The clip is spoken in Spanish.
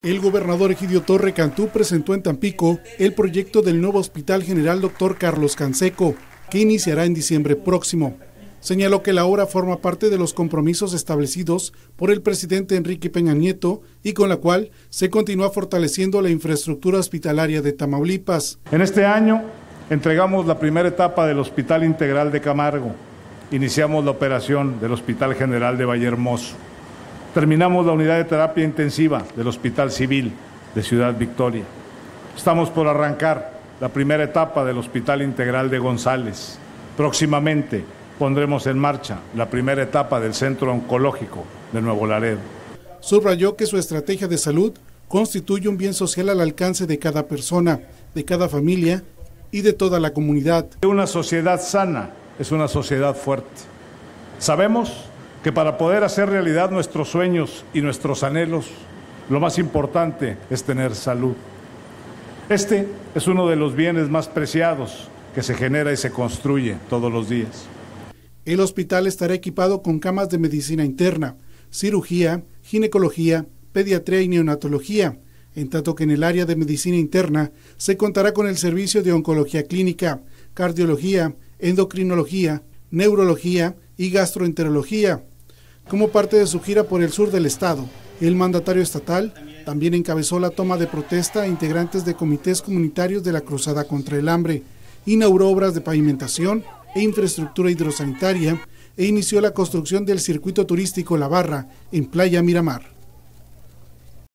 El gobernador Egidio Torre Cantú presentó en Tampico el proyecto del nuevo Hospital General Dr. Carlos Canseco, que iniciará en diciembre próximo. Señaló que la obra forma parte de los compromisos establecidos por el presidente Enrique Peña Nieto y con la cual se continúa fortaleciendo la infraestructura hospitalaria de Tamaulipas. En este año entregamos la primera etapa del Hospital Integral de Camargo. Iniciamos la operación del Hospital General de Vallehermoso. Terminamos la unidad de terapia intensiva del Hospital Civil de Ciudad Victoria. Estamos por arrancar la primera etapa del Hospital Integral de González. Próximamente pondremos en marcha la primera etapa del Centro Oncológico de Nuevo Laredo. Subrayó que su estrategia de salud constituye un bien social al alcance de cada persona, de cada familia y de toda la comunidad. Una sociedad sana es una sociedad fuerte. Sabemos que para poder hacer realidad nuestros sueños y nuestros anhelos, lo más importante es tener salud. Este es uno de los bienes más preciados que se genera y se construye todos los días. El hospital estará equipado con camas de medicina interna, cirugía, ginecología, pediatría y neonatología, en tanto que en el área de medicina interna se contará con el servicio de oncología clínica, cardiología, endocrinología, neurología y gastroenterología. Como parte de su gira por el sur del estado, el mandatario estatal también encabezó la toma de protesta a integrantes de comités comunitarios de la Cruzada contra el Hambre, inauguró obras de pavimentación e infraestructura hidrosanitaria e inició la construcción del circuito turístico La Barra en Playa Miramar.